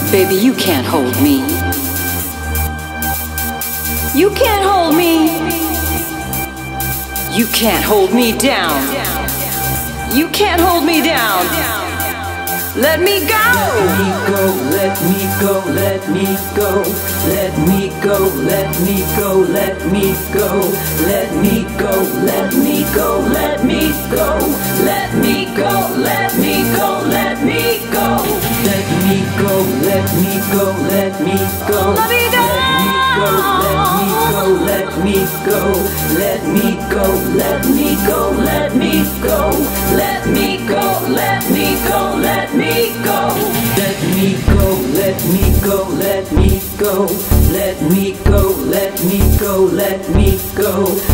Baby, you can't hold me. You can't hold me. You can't hold me down. You can't hold me down. Let me go. Let me go, let me go, let me go, let me go, let me go, let me go, let me go, let me go, let me go, let me go, let me go, let me go, let me go, let me go, Let me go. let me go, let me go, let me go, let me go, let me go, let me go, let me go, let me go, let me go, let me go, let me go, let me go, let me go,